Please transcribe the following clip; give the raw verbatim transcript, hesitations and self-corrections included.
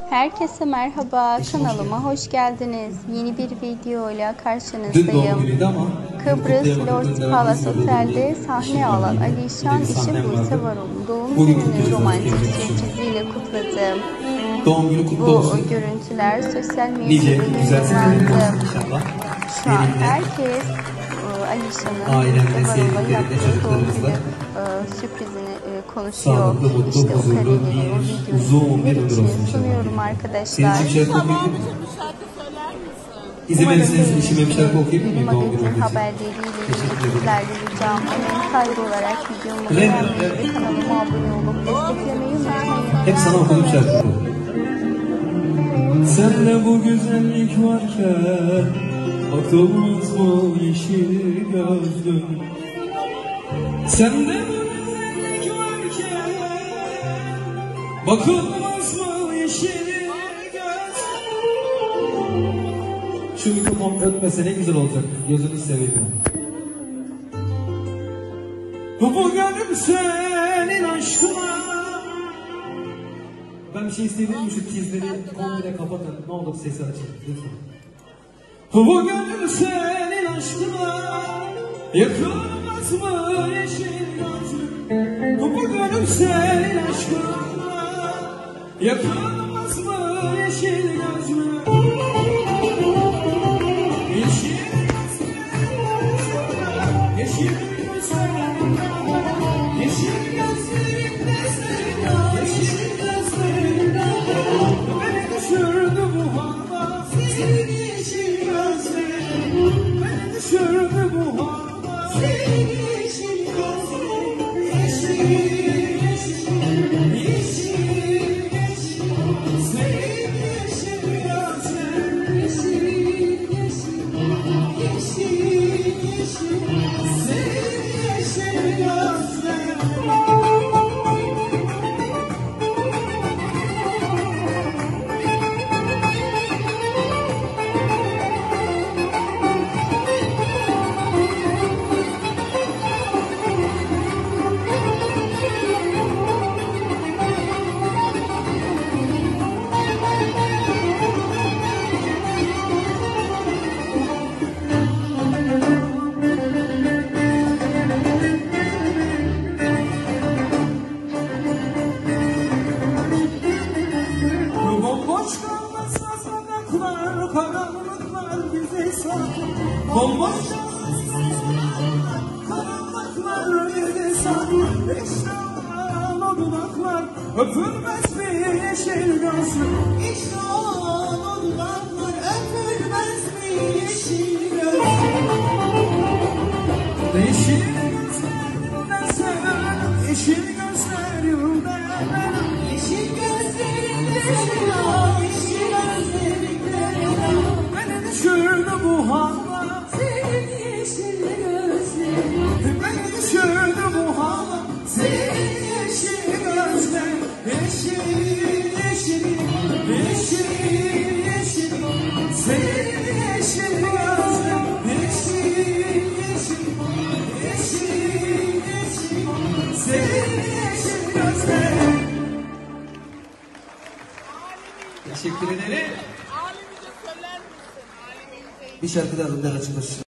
Herkese merhaba, kanalıma hoş geldiniz. Yeni bir video ile karşınızdayım. Kıbrıs Lord Palace Otel'de sahne alan Alişan İşi Buse Varol'un doğum gününü romantik bir diziyle kutladı. Doğum günü kutlu Bu olsun. görüntüler sosyal medyada yayınlandı. Şu an herkes Alişan'ın Buse Varol'a yaptığı doğum günü sürprizini konuşuyor. Sağlıklı, mutlu, işte o huzurlu, kareleri, o uzun bir videoyu ömür sizin olsun için sunuyorum arkadaşlar. Senin için bir şarkı okuyayım mı? İzin verirseniz işime bir şarkı okuyayım mı? Doğum günü Magazin haberleriyle ilgili sizlerle ricam önem kaybı olarak videomu beğenmeyi ve kanalıma abone olup desteklemeyi unutmayın. Hep sana okudum şarkı. Senle bu güzellik varken bakılmaz mı yeşil gözlüm? Senle bu güzellik varken bakılmaz mı yeşil gözlüm? Şu mikrofon ötmese ne güzel olacak. Gözünü seveyim. Bu bu gönlüm senin aşkına. Ben bir şey isteyeyim mi? Şu tizleri komple kapatın. Ne olur sesi açın. Lütfen. Bu bu gönlüm senin aşkına. Yakılmaz mı yeşil gözlüm? Bu bu gönlüm senin aşkına. Yakılmaz mı yeşil gözlüm? Yeşil gözlüm. Yeşil gözlüm. Yeşil gözlerimde sevda. Yeşil gözlerimde. Beni düşürdü bu hava. Senin yeşil gözlerim. Beni düşürdü bu hava. Senin yeşil gözlerim. Yeşil, yeşil, yeşil, yeşil. Senin yeşil gözlerim. Yeşil, yeşil, yeşil, yeşil. Senin yeşil gözlerim. Bomboş kalmasa sokaklar, karanlıklar bizi sakın. Bomboş kalmasa sokaklar, karanlıklar bizi sakın. İşte o dudaklar, öpülmez mi yeşil gözlüm? İşte o dudaklar, öpülmez mi yeşil gözlüm? Yeşil gözlerimden sen, yeşil gözlerimden ben. Yeşil gözlerimden beni düşürdü bu hava. Senin yeşil gözlerin. Beni düşürdü bu hava. Senin yeşil gözlerin. Yeşil, yeşil, yeşil, yeşil. Senin yeşil gözlerin. Yeşil, yeşil, yeşil, yeşil. Senin yeşil gözlerin. Teşekkür ederim. Bir şarkı da alın, açılır.